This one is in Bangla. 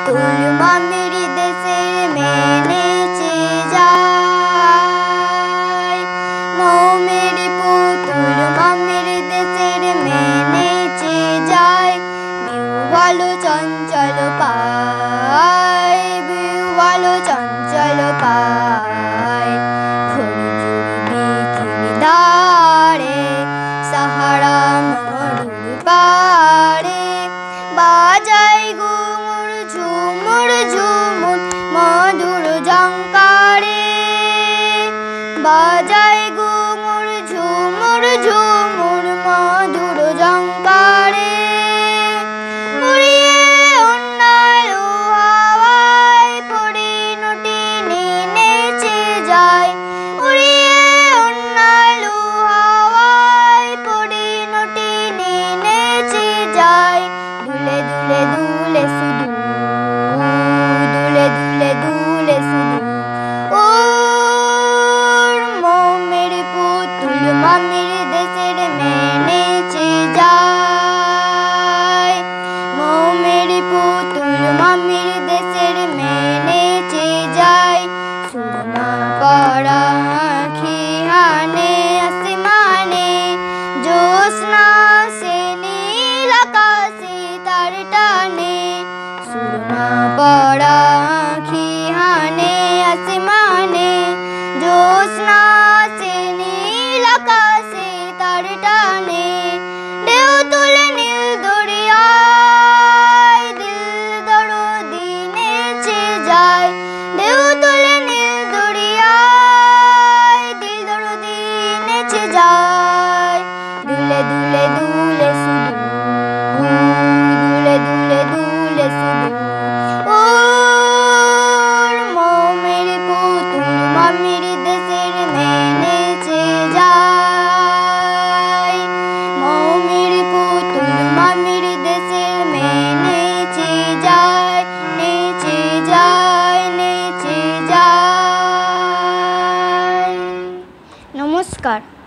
পুতুল মামির দেশের মেয়ে নেচে যায়। মৌমের পুতুল মামির দেশের মেয়ে নেচে যায়। বিউ ভালো চঞ্চল পায়, বিউ ভালো চঞ্চল পায়। ঘড়ি জুড়ি বিকিনি ধারে, সাহারা মরুর পাড়ে। বাজায় ঘুঙুর ঝুমুর ঝুমুর মধুর ঝংকারে। বাজায় ঘুঙুর ঝুমুর ঝুমুর মধুর ঝংকারে। উড়িয়ে উন্নালো হাওয়ায় পরিণতিনি নেচে যায়। উড়িয়ে উন্নালো হাওয়ায় পরিণতিনি নেচে যায়। দুলে দুলে দুলে শুধু, দুলে দুলে দুলে শুধু। ওর মৌমের পুতুল মামির দেশের মেয়ে নেচে যায়। মৌমের পুতুল মামির দেশের মেয়ে নেচে যায়। সুরমা পরা আঁখি হানে আসমানে, জ্যোৎস্না সে নীল আকাশে তার টানে। সুরমা পরা আঁখি হানে আসমানে, জ্যোৎস্না সে নীল আকাশে তার টানে। ঢেউ তুলে নীল দরিয়ায় দিল দরদি নেচে যায়। ঢেউ তুলে নীল দরিয়ায় দিল দরদি নেচে যায়। দুলে দুলে দুলে শুধু, দুলে দুলে দুলে শুধু। ওর মৌমের পুতুল মামির দেশের মেয়ে নেচে যায়। মৌমের পুতুল মামির দেশের মেয়ে নেচে যায়, নেচে যায়, নেচে যায়। নমস্কার।